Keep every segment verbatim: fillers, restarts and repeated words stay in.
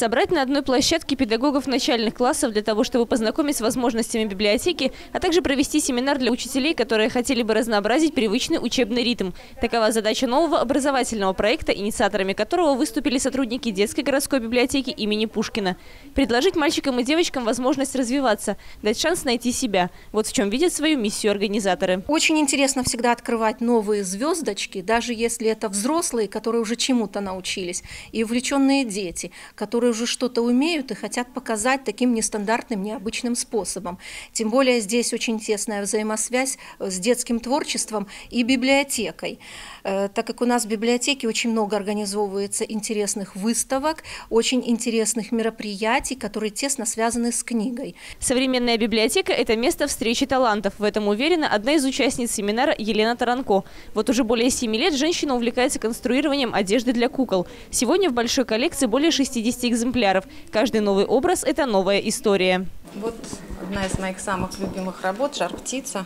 Собрать на одной площадке педагогов начальных классов для того, чтобы познакомить с возможностями библиотеки, а также провести семинар для учителей, которые хотели бы разнообразить привычный учебный ритм. Такова задача нового образовательного проекта, инициаторами которого выступили сотрудники детской городской библиотеки имени Пушкина. Предложить мальчикам и девочкам возможность развиваться, дать шанс найти себя. Вот в чем видят свою миссию организаторы. Очень интересно всегда открывать новые звездочки, даже если это взрослые, которые уже чему-то научились, и увлеченные дети, которые уже что-то умеют и хотят показать таким нестандартным, необычным способом. Тем более здесь очень тесная взаимосвязь с детским творчеством и библиотекой. Так как у нас в библиотеке очень много организовывается интересных выставок, очень интересных мероприятий, которые тесно связаны с книгой. Современная библиотека – это место встречи талантов. В этом уверена одна из участниц семинара Елена Таранко. Вот уже более семи лет женщина увлекается конструированием одежды для кукол. Сегодня в большой коллекции более шестидесяти экземпляров. Каждый новый образ – это новая история. Вот одна из моих самых любимых работ – «Жар-птица».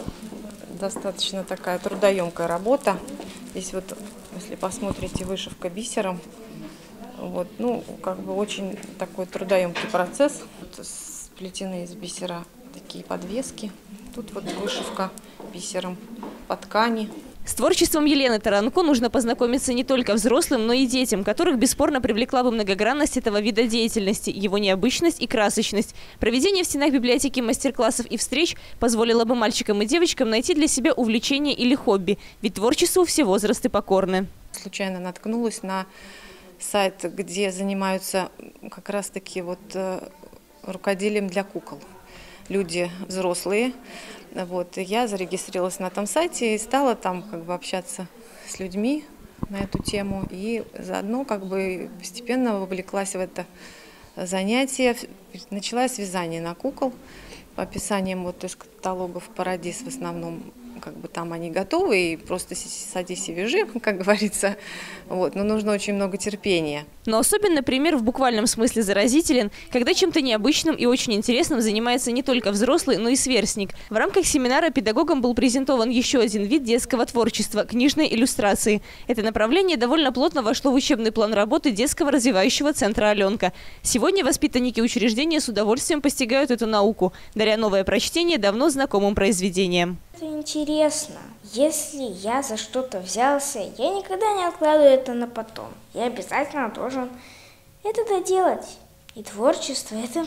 Достаточно такая трудоемкая работа. Здесь вот, если посмотрите, вышивка бисером. Вот, ну, как бы очень такой трудоемкий процесс. Вот сплетены из бисера такие подвески. Тут вот вышивка бисером по ткани. С творчеством Елены Таранко нужно познакомиться не только взрослым, но и детям, которых бесспорно привлекла бы многогранность этого вида деятельности, его необычность и красочность. Проведение в стенах библиотеки мастер-классов и встреч позволило бы мальчикам и девочкам найти для себя увлечение или хобби, ведь творчеству все возрасты покорны. Случайно наткнулась на сайт, где занимаются как раз-таки вот рукоделием для кукол. Люди взрослые. Вот, и я зарегистрировалась на этом сайте и стала там как бы общаться с людьми на эту тему. И заодно как бы постепенно вовлеклась в это занятие. Начала с вязания на кукол. По описаниям вот из каталогов «Парадис» в основном как бы там они готовы, и просто садись и вяжи, как говорится. Вот. Но нужно очень много терпения. Но особенно пример в буквальном смысле заразителен, когда чем-то необычным и очень интересным занимается не только взрослый, но и сверстник. В рамках семинара педагогам был презентован еще один вид детского творчества – книжной иллюстрации. Это направление довольно плотно вошло в учебный план работы детского развивающего центра «Аленка». Сегодня воспитанники учреждения с удовольствием постигают эту науку, даря новое прочтение давно знакомым произведениям. Это интересно. Если я за что-то взялся, я никогда не откладываю это на потом. Я обязательно должен это доделать. И творчество – это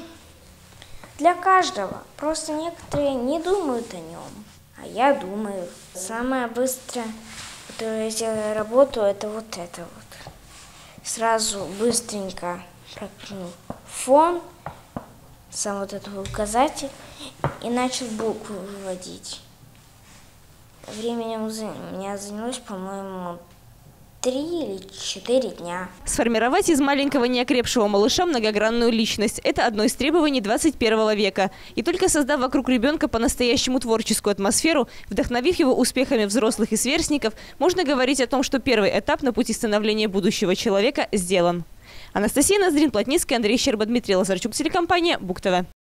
для каждого. Просто некоторые не думают о нем, а я думаю. Самое быстрое, которое я сделаю работу, это вот это вот. Сразу быстренько прокинул фон, сам вот этот указатель, и начал буквы выводить. Временем у меня занялось, по-моему, три или четыре дня. Сформировать из маленького неокрепшего малыша многогранную личность – это одно из требований двадцать первого века. И только создав вокруг ребенка по-настоящему творческую атмосферу, вдохновив его успехами взрослых и сверстников, можно говорить о том, что первый этап на пути становления будущего человека сделан. Анастасия Ноздрин, Плотницкая, Андрей Щерба, Дмитрий Лазарчук, телекомпания БугТВ.